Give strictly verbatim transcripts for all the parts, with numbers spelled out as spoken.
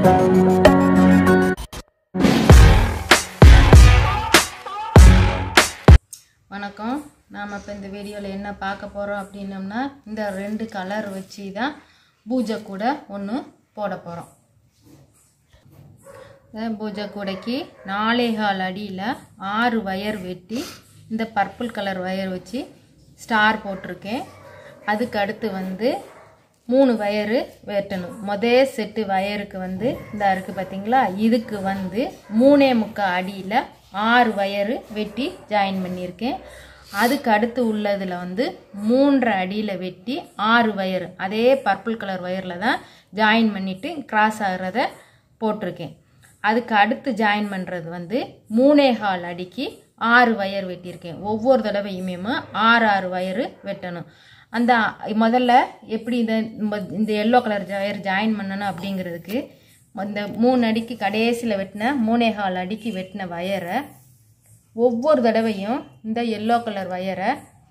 வணக்கம். நாம் இப்போ இந்த வீடியோவில் என்ன பார்க்க போகிறோம் அப்படின்னம்னா, இந்த ரெண்டு கலர் வச்சு தான் பூஜை கூட ஒன்று போட போகிறோம். பூஜை கூடைக்கு நாலே கால் அடியில் ஆறு வயர் வெட்டி இந்த பர்பிள் கலர் வயர் வச்சு ஸ்டார் போட்டிருக்கேன். அதுக்கு அடுத்து வந்து மூணு வயரு வெட்டணும். முதல் செட்டு வயருக்கு வந்து இந்த இருக்குது பார்த்தீங்களா, இதுக்கு வந்து மூணே முக்கால் அடியில் ஆறு வயரு வெட்டி ஜாயின் பண்ணியிருக்கேன். அதுக்கு அடுத்து உள்ளதில் வந்து மூன்றரை அடியில் வெட்டி ஆறு வயரு அதே பர்பிள் கலர் வயரில் தான் ஜாயின் பண்ணிவிட்டு கிராஸ் ஆகிறத போட்டிருக்கேன். அதுக்கு அடுத்து ஜாயின் பண்ணுறது வந்து மூணே கால் அடிக்கு ஆறு வயர் வெட்டியிருக்கேன். ஒவ்வொரு தடவையுமே ஆறு ஆறு வயரு வெட்டணும். அந்த முதல்ல எப்படி இந்த இந்த எல்லோ கலர் வயர் ஜாயின் பண்ணணும் அப்படிங்கிறதுக்கு இந்த மூணு அடிக்கு கடைசியில் வெட்டின மூணே கால் அடிக்கு வெட்டின வயரை ஒவ்வொரு தடவையும் இந்த எல்லோ கலர் வயரை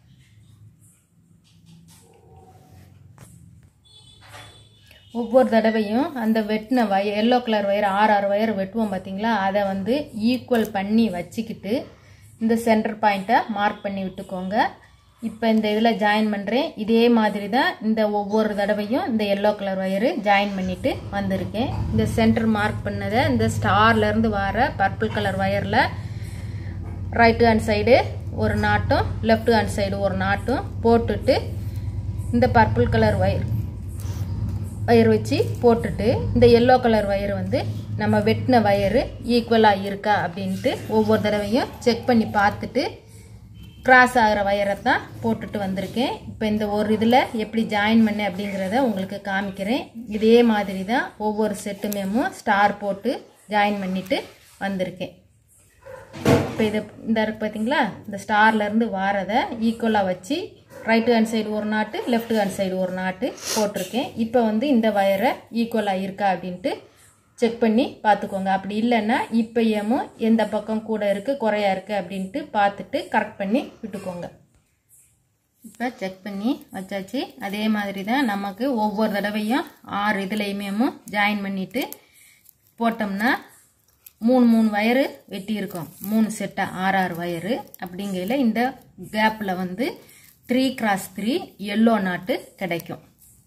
ஒவ்வொரு தடவையும் அந்த வெட்டின வய எல்லோ கலர் வயர் ஆறு ஆறு வயர் வெட்டுவோம் பார்த்தீங்களா, அதை வந்து ஈக்குவல் பண்ணி வச்சுக்கிட்டு இந்த சென்டர் பாயிண்ட்டை மார்க் பண்ணி விட்டுக்கோங்க. இப்போ இந்த இதில் ஜாயின் பண்ணுறேன். இதே மாதிரி தான் இந்த ஒவ்வொரு தடவையும் இந்த எல்லோ கலர் வயரு ஜாயின் பண்ணிவிட்டு வந்திருக்கேன். இந்த சென்டர் மார்க் பண்ணதை இந்த ஸ்டார்லேருந்து வர பர்பிள் கலர் வயரில் ரைட் ஹேண்ட் சைடு ஒரு நாட்டும் லெஃப்ட் ஹேண்ட் சைடு ஒரு நாட்டும் போட்டுட்டு இந்த பர்பிள் கலர் வயர் வயர் வச்சு போட்டுட்டு இந்த எல்லோ கலர் வயர் வந்து நம்ம வெட்டின வயரு ஈக்குவலாக இருக்கா அப்படின்ட்டு ஒவ்வொரு தடவையும் செக் பண்ணி பார்த்துட்டு கிராஸ் ஆகிற வயரை தான் போட்டுட்டு வந்திருக்கேன். இப்போ இந்த ஒரு இதில் எப்படி ஜாயின் பண்ணேன் அப்படிங்கிறத உங்களுக்கு காமிக்கிறேன். இதே மாதிரி தான் ஒவ்வொரு செட்டுமேமும் ஸ்டார் போட்டு ஜாயின் பண்ணிவிட்டு வந்திருக்கேன். இப்போ இது இந்த இருக்கு பார்த்தீங்களா, இந்த ஸ்டார்லேருந்து வாரதை ஈக்குவலாக வச்சு ரைட் ஹேண்ட் சைடு ஒரு நாட்டு லெஃப்ட் ஹேண்ட் சைடு ஒரு நாட்டு போட்டிருக்கேன். இப்போ வந்து இந்த வயரை ஈக்குவலாக இருக்கா அப்படின்ட்டு செக் பண்ணி பார்த்துக்கோங்க. அப்படி இல்லைன்னா இப்போயேமோ எந்த பக்கம் கூட இருக்குது குறையா இருக்குது அப்படின்ட்டு பார்த்துட்டு கரெக்ட் பண்ணி விட்டுக்கோங்க. இப்போ செக் பண்ணி வச்சாச்சு. அதே மாதிரி தான் நமக்கு ஒவ்வொரு தடவையும் ஆறு இதுலையுமே ஜாயின் பண்ணிவிட்டு போட்டோம்னா மூணு மூணு வயரு வெட்டி இருக்கும். மூணு செட்டாக ஆறு ஆறு வயரு அப்படிங்கையில் இந்த கேப்பில் வந்து த்ரீ கிராஸ் த்ரீ எல்லோ நாட்டு கிடைக்கும்.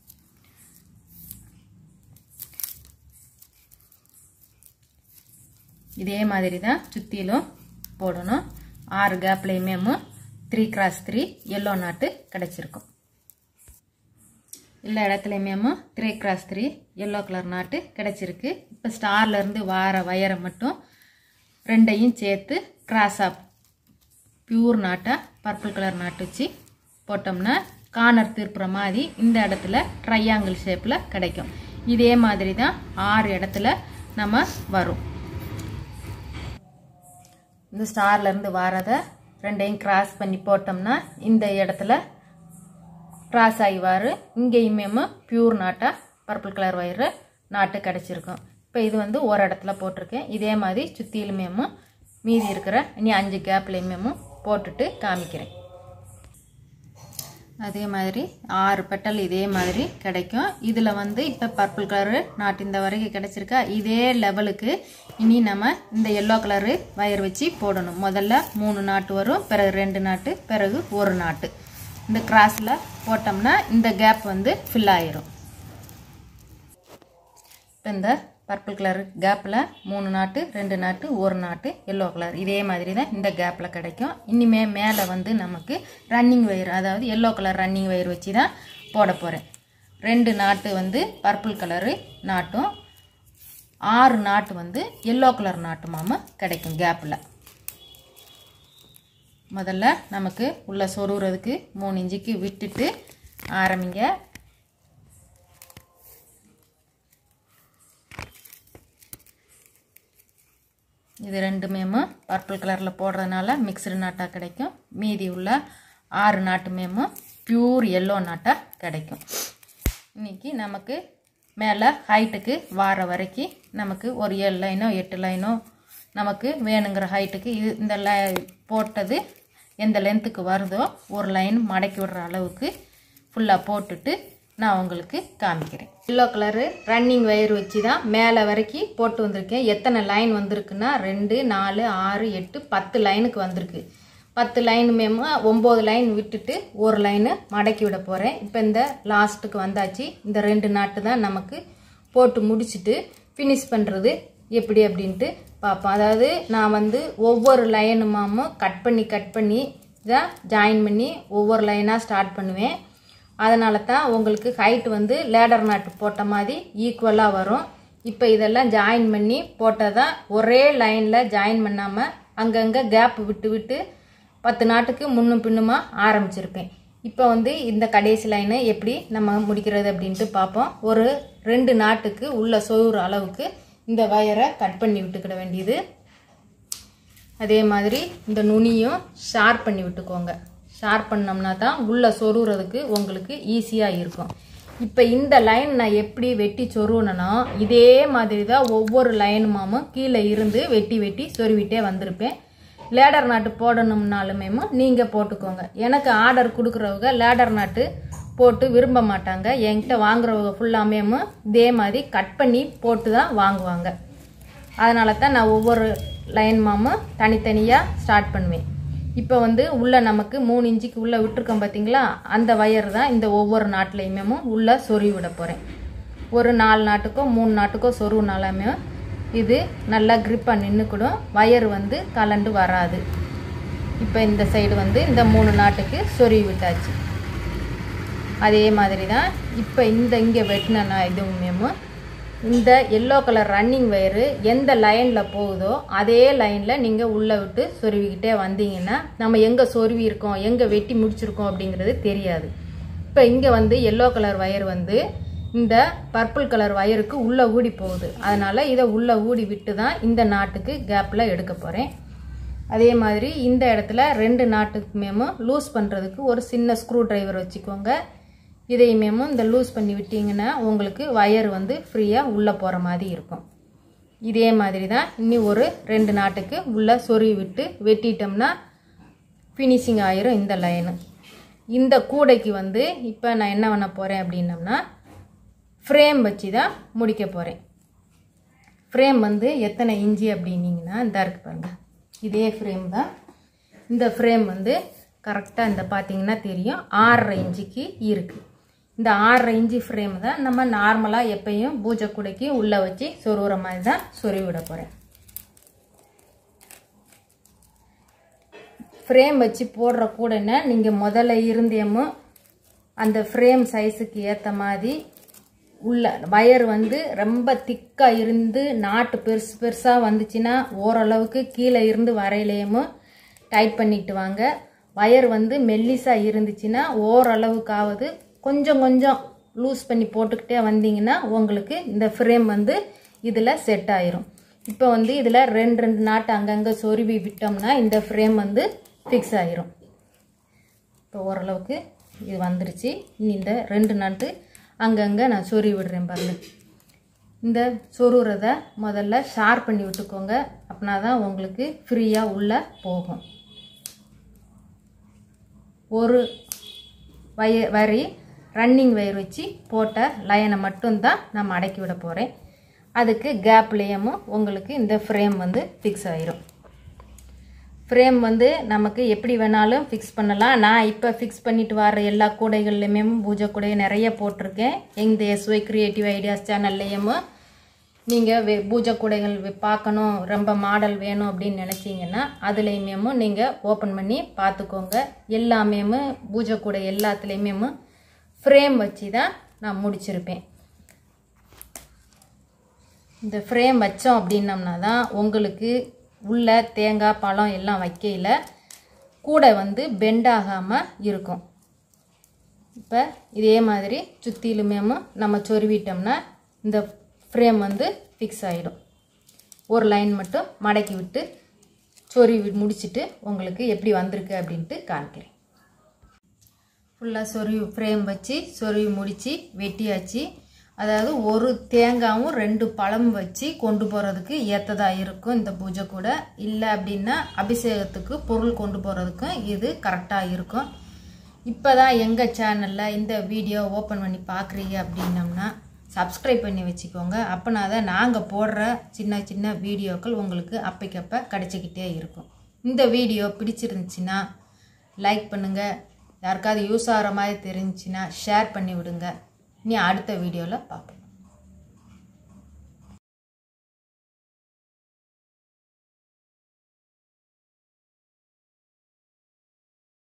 இதே மாதிரி தான் சுற்றிலும் போடணும். ஆறு கேப்லேயுமே three cross three yellow knot கிடைச்சிருக்கும். எல்லா இடத்துலையுமே three cross three yellow colour knot கிடைச்சிருக்கு. இப்போ ஸ்டார்லேருந்து வார வயரை மட்டும் ரெண்டையும் சேர்த்து கிராஸாக பியூர் நாட்டாக பர்பிள் கலர் நாட்டு வச்சு போட்டோம்னா கார்னர் திருப்புற மாதிரி இந்த இடத்துல ட்ரையாங்கிள் ஷேப்பில் கிடைக்கும். இதே மாதிரி தான் ஆறு இடத்துல நம்ம வரும். இந்த ஸ்டார்லேருந்து வாரதை ரெண்டையும் கிராஸ் பண்ணி போட்டோம்னா இந்த இடத்துல கிராஸ் ஆகி வாரு இங்கேயுமே பியூர் நாட்டாக பர்பிள் கலர் வயரு நாட்டு கிடச்சிருக்கும். இப்போ இது வந்து ஒரு இடத்துல போட்டிருக்கேன். இதே மாதிரி சுற்றிலுமே மீதி இருக்கிற இனி அஞ்சு கேப்லேயுமே போட்டுட்டு காமிக்கிறேன். அதே மாதிரி ஆறு பெட்டல் இதே மாதிரி கிடைக்கும். இதில் வந்து இப்போ பர்பிள் கலரு நாட்டு இந்த வரைக்கும் கிடச்சிருக்கா. இதே லெவலுக்கு இனி நம்ம இந்த எல்லோ கலரு வயர் வச்சு போடணும். முதல்ல மூணு நாட்டு வரும், பிறகு ரெண்டு நாட்டு, பிறகு ஒரு நாட்டு. இந்த கிராஸில் போட்டோம்னா இந்த கேப் வந்து ஃபில் ஆயிரும். இப்போ இந்த பர்பிள் கலர் கேப்பில் மூணு நாட்டு ரெண்டு நாட்டு ஒரு நாட்டு எல்லோ கலர் இதே மாதிரி தான் இந்த கேப்பில் கிடைக்கும். இனிமே மேலே வந்து நமக்கு ரன்னிங் வயர், அதாவது எல்லோ கலர் ரன்னிங் வயர் வச்சு தான் போட போகிறேன். ரெண்டு நாட்டு வந்து பர்பிள் கலரு நாட்டும் ஆறு நாட்டு வந்து எல்லோ கலர் நாட்டுமாம கிடைக்கும் கேப்பில். முதல்ல நமக்கு உள்ள சொருகிறதுக்கு மூணு இன்ச்சுக்கு விட்டுட்டு ஆரம்பிங்க. இது ரெண்டுமே பர்பிள் கலரில் போடுறதுனால மிக்சடு நாட்டாக கிடைக்கும். மீதி உள்ள ஆறு நாட்டுமே பியூர் எல்லோ நாட்டாக கிடைக்கும். இன்றைக்கி நமக்கு மேலே ஹைட்டுக்கு வார வரைக்கும் நமக்கு ஒரு ஏழு லைனோ எட்டு லைனோ நமக்கு வேணுங்கிற ஹைட்டுக்கு இது இந்த லை போட்டது எந்த லென்த்துக்கு வருதோ ஒரு லைன் மடக்கி விடுற அளவுக்கு ஃபுல்லாக போட்டுட்டு நான் உங்களுக்கு காமிக்கிறேன். எல்லோ கலரு ரன்னிங் வயர் வச்சு தான் மேலே வரைக்கும் போட்டு வந்திருக்கேன். எத்தனை லைன் வந்திருக்குன்னா ரெண்டு நாலு ஆறு எட்டு பத்து லைனுக்கு வந்திருக்கு. பத்து லைன் மேமோ ஒம்பது லைன் விட்டுட்டு ஒரு லைனு மடக்கி விட போகிறேன். இப்போ இந்த லாஸ்ட்டுக்கு வந்தாச்சு. இந்த ரெண்டு நாட்டு தான் நமக்கு போட்டு முடிச்சுட்டு ஃபினிஷ் பண்ணுறது எப்படி அப்படின்ட்டு பார்ப்போம். அதாவது நான் வந்து ஒவ்வொரு லைனுமாமும் கட் பண்ணி கட் பண்ணி தான் ஜாயின் பண்ணி ஒவ்வொரு லைனாக ஸ்டார்ட் பண்ணுவேன். அதனால தான் உங்களுக்கு ஹைட் வந்து லேடர் நாட்டு போட்ட மாதிரி ஈக்குவலாக வரும். இப்போ இதெல்லாம் ஜாயின் பண்ணி போட்டால் தான் ஒரே லைனில் ஜாயின் பண்ணாமல் அங்கங்கே கேப் விட்டு விட்டு பத்து நாட்டுக்கு முன்னும் பின்னுமா ஆரம்பிச்சிருப்பேன். இப்போ வந்து இந்த கடைசி லைனை எப்படி நம்ம முடிக்கிறது அப்படின்ட்டு பார்ப்போம். ஒரு ரெண்டு நாட்டுக்கு உள்ள சொருகிற அளவுக்கு இந்த வயரை கட் பண்ணி விட்டுக்கிட வேண்டியது. அதே மாதிரி இந்த நுனியும் ஷார்ப் பண்ணி விட்டுக்கோங்க. ஷார்ப் பண்ணோம்னா தான் உள்ளே சொருகிறதுக்கு உங்களுக்கு ஈஸியாக இருக்கும். இப்போ இந்த லைன் நான் எப்படி வெட்டி சொருவனா இதே மாதிரி தான் ஒவ்வொரு லைனுமாமும் கீழே இருந்து வெட்டி வெட்டி சொருவிட்டே வந்திருப்பேன். லேடர் நாட்டு போடணும்னாலுமே நீங்கள் போட்டுக்கோங்க. எனக்கு ஆர்டர் கொடுக்குறவங்க லேடர் நாட்டு போட்டு விரும்ப மாட்டாங்க. என்கிட்ட வாங்குறவங்க ஃபுல்லாமே இதே மாதிரி கட் பண்ணி போட்டு தான் வாங்குவாங்க. அதனால தான் நான் ஒவ்வொரு லைன் மாமும் தனித்தனியாக ஸ்டார்ட் பண்ணுவேன். இப்போ வந்து உள்ளே நமக்கு மூணு இன்ச்சுக்கு உள்ளே விட்டுருக்கோம் பார்த்தீங்களா, அந்த வயர் தான் இந்த ஒவ்வொரு நாட்டிலையுமே உள்ளே சொருவி விட போகிறேன். ஒரு நாலு நாட்டுக்கோ மூணு நாட்டுக்கோ சொருவினாலுமே இது நல்லா கிரிப்பாக நின்றுக்கிடும். வயர் வந்து கலண்டு வராது. இப்போ இந்த சைடு வந்து இந்த மூணு நாட்டுக்கு சொருவி விட்டாச்சு. அதே மாதிரி தான் இப்போ இந்த இங்கே வெட்டினா இதுவுமே இந்த எல்லோ கலர் ரன்னிங் வயரு எந்த லைனில் போகுதோ அதே லைனில் நீங்கள் உள்ளே விட்டு சொருவிக்கிட்டே வந்தீங்கன்னா நம்ம எங்கே சொருவி இருக்கோம் எங்கே வெட்டி முடிச்சிருக்கோம் அப்படிங்கிறது தெரியாது. இப்போ இங்கே வந்து எல்லோ கலர் வயர் வந்து இந்த பர்பிள் கலர் வயருக்கு உள்ளே ஊடி போகுது. அதனால் இதை உள்ளே ஊடி விட்டு தான் இந்த நாட்டுக்கு கேப்பில் எடுக்க போகிறேன். அதே மாதிரி இந்த இடத்துல ரெண்டு நாட்டுக்குமே லூஸ் பண்ணுறதுக்கு ஒரு சின்ன ஸ்க்ரூ டிரைவர் வச்சுக்கோங்க. இதையுமே இந்த லூஸ் பண்ணி விட்டிங்கன்னா உங்களுக்கு வயர் வந்து ஃப்ரீயாக உள்ளே போகிற மாதிரி இருக்கும். இதே மாதிரி தான் இன்னி ஒரு ரெண்டு நாட்டுக்கு உள்ளே சொருவி விட்டு வெட்டிட்டோம்னா ஃபினிஷிங் ஆயிரும் இந்த லைனு. இந்த கூடைக்கு வந்து இப்போ நான் என்ன பண்ண போகிறேன் அப்படின்னம்னா ஃப்ரேம் வச்சு தான் முடிக்க போகிறேன். ஃப்ரேம் வந்து எத்தனை இன்ச்சு அப்படின்னீங்கன்னா இந்த இருக்கு பாருங்கள், இதே ஃப்ரேம் தான். இந்த ஃப்ரேம் வந்து கரெக்டாக இந்த பார்த்தீங்கன்னா தெரியும் ஆறரை இன்ச்சுக்கு இருக்குது. இந்த ஆறரை இன்ச்சு ஃப்ரேம் தான் நம்ம நார்மலாக எப்பயும் பூஜை கூடைக்கு உள்ளே வச்சு சொருகிற மாதிரி தான் சொருவி விட போகிறேன். ஃப்ரேம் வச்சு போடுற கூடைன்னா நீங்கள் முதல்ல இருந்தேமோ அந்த ஃப்ரேம் சைஸுக்கு ஏற்ற மாதிரி உள்ள வயர் வந்து ரொம்ப திக்காக இருந்து நாட்டு பெருசு பெருசாக வந்துச்சுன்னா ஓரளவுக்கு கீழே இருந்து வரையிலேயுமோ டைட் பண்ணிட்டு வாங்க. வயர் வந்து மெல்லிஸாக இருந்துச்சுன்னா ஓரளவுக்காவது கொஞ்சம் கொஞ்சம் லூஸ் பண்ணி போட்டுக்கிட்டே வந்தீங்கன்னா உங்களுக்கு இந்த ஃப்ரேம் வந்து இதில் செட் ஆயிரும். இப்போ வந்து இதில் ரெண்டு ரெண்டு நாட்டு அங்கங்கே சொருவி விட்டோம்னா இந்த ஃப்ரேம் வந்து ஃபிக்ஸ் ஆயிரும். இப்போ ஓரளவுக்கு இது வந்துருச்சு. இனி இந்த ரெண்டு நாட்டு அங்கங்கே நான் சொருவி விடுறேன் பாருங்க. இந்த சொருகிறத முதல்ல ஷார்ப் பண்ணி விட்டுக்கோங்க. அப்படின்னா தான் உங்களுக்கு ஃப்ரீயாக உள்ளே போகும். ஒரு வய வரி ரன்னிங் வயர் வச்சு போட்ட லைனை மட்டும்தான் நான் அடக்கி விட போகிறேன். அதுக்கு கேப்லேயும் உங்களுக்கு இந்த ஃப்ரேம் வந்து ஃபிக்ஸ் ஆயிரும். ஃப்ரேம் வந்து நமக்கு எப்படி வேணாலும் ஃபிக்ஸ் பண்ணலாம். நான் இப்போ ஃபிக்ஸ் பண்ணிட்டு வர எல்லா கூடைகள்லையுமே பூஜை கூடை நிறைய போட்டிருக்கேன். இந்த எஸ்ஒய் கிரியேட்டிவ் ஐடியாஸ் சேனல்லையும் நீங்கள் வே பூஜை கூடைகள் பார்க்கணும் ரொம்ப மாடல் வேணும் அப்படின்னு நினச்சிங்கன்னா அதுலேயுமே நீங்கள் ஓப்பன் பண்ணி பார்த்துக்கோங்க. எல்லாமே பூஜை கூடை எல்லாத்துலேயுமே ஃப்ரேம் வச்சு தான் நான் முடிச்சிருப்பேன். இந்த ஃப்ரேம் வச்சோம் அப்படின்னம்னா தான் உங்களுக்கு உள்ள தேங்காய் பழம் எல்லாம் வைக்கையில் கூடை வந்து பெண்ட் ஆகாமல் இருக்கும். இப்போ இதே மாதிரி சுற்றிலுமே நம்ம சொருவிட்டோம்னா இந்த ஃப்ரேம் வந்து ஃபிக்ஸ் ஆகிடும். ஒரு லைன் மட்டும் மடக்கி விட்டு சொருவி முடிச்சுட்டு உங்களுக்கு எப்படி வந்திருக்கு அப்படின்ட்டு காமிக்கிறேன். ஃபுல்லாக சொருவி ஃப்ரேம் வச்சு சொருவி முடித்து வெட்டியாச்சு. அதாவது ஒரு தேங்காயும் ரெண்டு பழம் வச்சு கொண்டு போகிறதுக்கு ஏற்றதாக இருக்கும் இந்த பூஜை கூட. இல்லை அப்படின்னா அபிஷேகத்துக்கு பொருள் கொண்டு போகிறதுக்கும் இது கரெக்டாக இருக்கும். இப்போ தான் எங்கள் சேனலில் இந்த வீடியோ ஓப்பன் பண்ணி பார்க்குறீங்க அப்படின்னம்னா சப்ஸ்கிரைப் பண்ணி வச்சுக்கோங்க. அப்போனா தான் நாங்கள் போடுற சின்ன சின்ன வீடியோக்கள் உங்களுக்கு அப்பைக்கப்போ கிடச்சிக்கிட்டே இருக்கும். இந்த வீடியோ பிடிச்சிருந்துச்சின்னா லைக் பண்ணுங்கள். யாருக்காவது யூஸ் ஆகிற மாதிரி தெரிஞ்சுன்னா ஷேர் பண்ணி விடுங்க. இனி அடுத்த வீடியோவில் பார்ப்போம்.